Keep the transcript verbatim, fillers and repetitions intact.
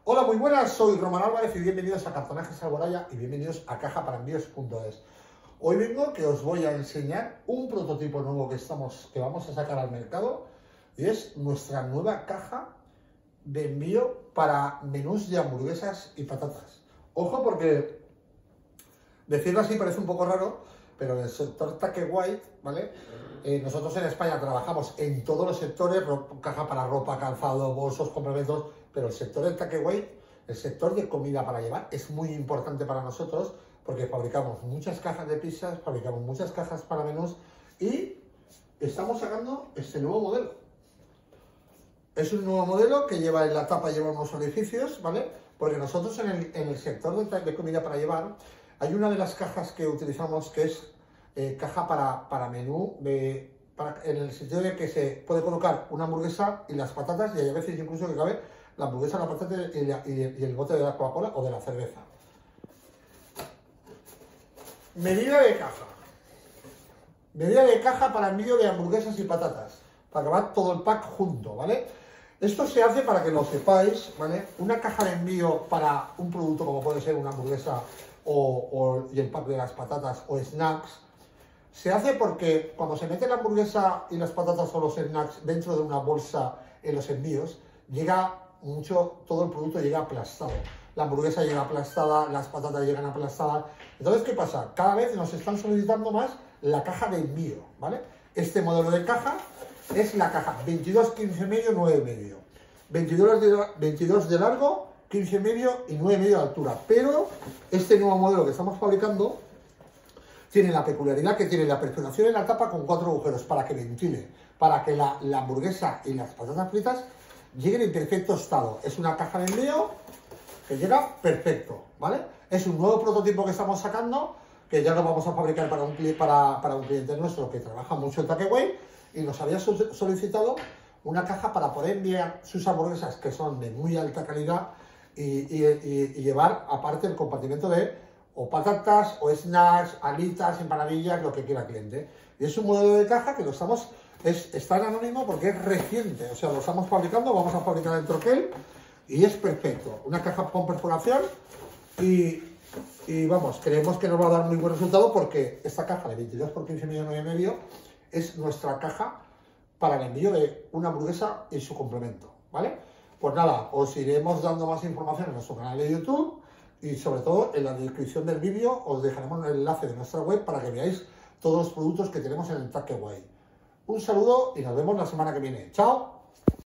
Hola, muy buenas, soy Román Álvarez y bienvenidos a Cartonajes Alboraya y bienvenidos a caja para envíos punto es. Hoy vengo que os voy a enseñar un prototipo nuevo que, estamos, que vamos a sacar al mercado y es nuestra nueva caja de envío para menús de hamburguesas y patatas. Ojo porque decirlo así parece un poco raro, pero en el sector Takeway, ¿vale? Eh, nosotros en España trabajamos en todos los sectores, caja para ropa, calzado, bolsos, complementos, pero el sector del Takeway, el sector de comida para llevar, es muy importante para nosotros porque fabricamos muchas cajas de pizzas, fabricamos muchas cajas para menús y estamos sacando este nuevo modelo. Es un nuevo modelo que lleva en la tapa, lleva unos orificios, ¿vale? Porque nosotros en el, en el sector de, de comida para llevar, hay una de las cajas que utilizamos que es eh, caja para, para menú, de, para, en el sentido de que se puede colocar una hamburguesa y las patatas, y hay veces incluso que cabe la hamburguesa, la patata y, la, y, y el bote de la Coca-Cola o de la cerveza. Medida de caja. Medida de caja para envío de hamburguesas y patatas, para que va todo el pack junto, ¿vale? Esto se hace para que lo sepáis, ¿vale? Una caja de envío para un producto como puede ser una hamburguesa o, o y el pack de las patatas o snacks, se hace porque cuando se mete la hamburguesa y las patatas o los snacks dentro de una bolsa en los envíos, llega mucho, todo el producto llega aplastado. La hamburguesa llega aplastada, las patatas llegan aplastadas. Entonces, ¿qué pasa? Cada vez nos están solicitando más la caja de envío, ¿vale? Este modelo de caja es la caja veintidós, quince medio, nueve medio. veintidós de, veintidós de largo, quince medio y nueve medio de altura. Pero este nuevo modelo que estamos fabricando tiene la peculiaridad que tiene la perforación en la tapa con cuatro agujeros para que ventile, para que la, la hamburguesa y las patatas fritas lleguen en perfecto estado. Es una caja de envío que llega perfecto, ¿vale? Es un nuevo prototipo que estamos sacando, que ya lo vamos a fabricar para un, para, para un cliente nuestro que trabaja mucho en Takeway y nos había solicitado una caja para poder enviar sus hamburguesas que son de muy alta calidad y, y, y, y llevar aparte el compartimento de o patatas, o snacks, alitas, empanadillas, lo que quiera el cliente. Y es un modelo de caja que lo estamos, es, está en anónimo porque es reciente, o sea, lo estamos fabricando, vamos a fabricar el troquel y es perfecto. Una caja con perforación y, y vamos, creemos que nos va a dar muy buen resultado porque esta caja de veintidós por quince medio, nueve medio es nuestra caja para el envío de una hamburguesa y su complemento, ¿vale? Pues nada, os iremos dando más información en nuestro canal de YouTube. Y sobre todo en la descripción del vídeo os dejaremos el enlace de nuestra web para que veáis todos los productos que tenemos en el Takeway. Un saludo y nos vemos la semana que viene. ¡Chao!